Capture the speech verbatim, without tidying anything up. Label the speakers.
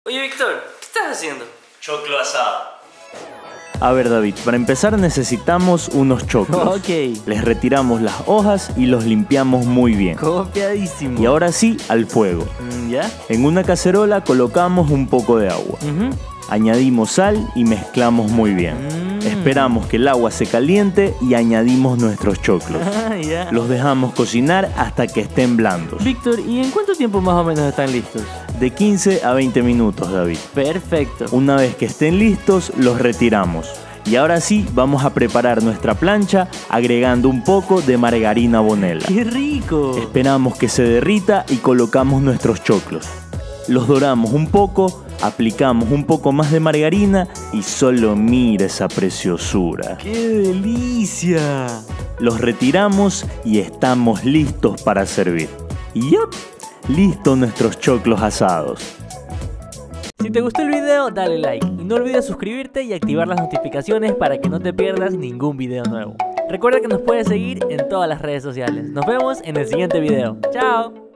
Speaker 1: Oye, Víctor, ¿qué estás haciendo?
Speaker 2: Choclo asado.
Speaker 3: A ver, David, para empezar necesitamos unos choclos.
Speaker 1: Ok.
Speaker 3: Les retiramos las hojas y los limpiamos muy bien.
Speaker 1: Copiadísimo.
Speaker 3: Y ahora sí, al fuego.
Speaker 1: Mm, ¿Ya?
Speaker 3: En una cacerola colocamos un poco de agua.
Speaker 1: Uh-huh.
Speaker 3: Añadimos sal y mezclamos muy bien.
Speaker 1: Mm.
Speaker 3: Esperamos que el agua se caliente y añadimos nuestros choclos.
Speaker 1: Ah, ya.
Speaker 3: Los dejamos cocinar hasta que estén blandos.
Speaker 1: Víctor, ¿y en cuánto tiempo más o menos están listos?
Speaker 3: De quince a veinte minutos, David.
Speaker 1: Perfecto.
Speaker 3: Una vez que estén listos, los retiramos. Y ahora sí, vamos a preparar nuestra plancha agregando un poco de margarina Bonella.
Speaker 1: ¡Qué rico!
Speaker 3: Esperamos que se derrita y colocamos nuestros choclos. Los doramos un poco, aplicamos un poco más de margarina y solo mira esa preciosura.
Speaker 1: ¡Qué delicia!
Speaker 3: Los retiramos y estamos listos para servir. Y ¡yup! Listos nuestros choclos asados.
Speaker 1: Si te gustó el video, dale like y no olvides suscribirte y activar las notificaciones para que no te pierdas ningún video nuevo. Recuerda que nos puedes seguir en todas las redes sociales. Nos vemos en el siguiente video. ¡Chao!